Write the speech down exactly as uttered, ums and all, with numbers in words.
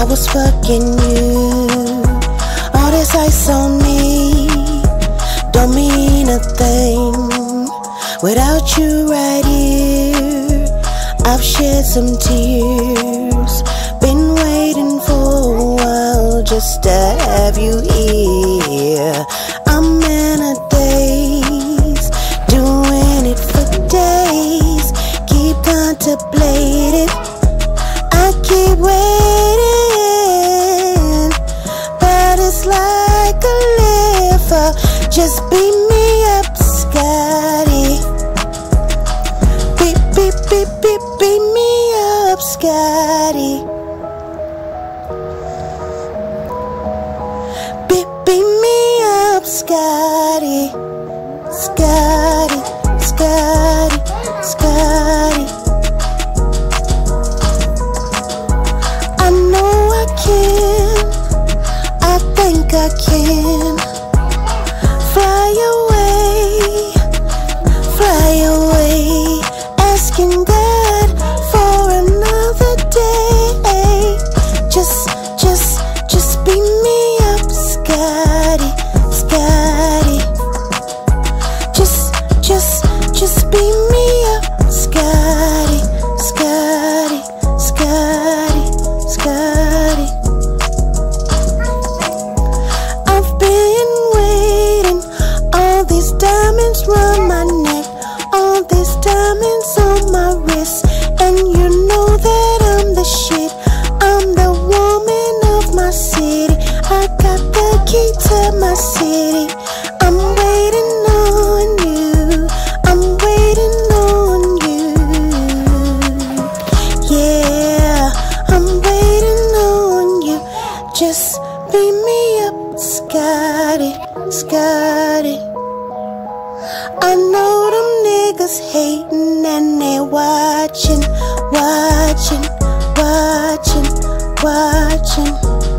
I was fucking you. All this ice on me don't mean a thing without you right here. I've shed some tears, been waiting for a while just to have you here. I'm in a daze, doing it for days, keep contemplating, I keep waiting, but it's like a liver, just beat me up, Scotty. Beat, beat, beat, beat, beat me up, Scotty. Beat, beat me up, Scotty. Scotty, Scotty, Scotty. I know I can, I think I can fly away, fly away, asking God for another day. Just, just, just beat me up, Scotty, Scotty. Just, just, just beat me up, Scotty, Scotty, Scotty, Scotty. I've been waiting, all these diamonds round my neck, all these diamonds on my wrist, and you know that I'm the shit, I'm the woman of my city, I got the key to my city. I'm waiting on you, I'm waiting on you, yeah, I'm waiting on you. Just beat me up, Scotty, Scotty. I know them niggas hating and they watching, watching, watching, watching.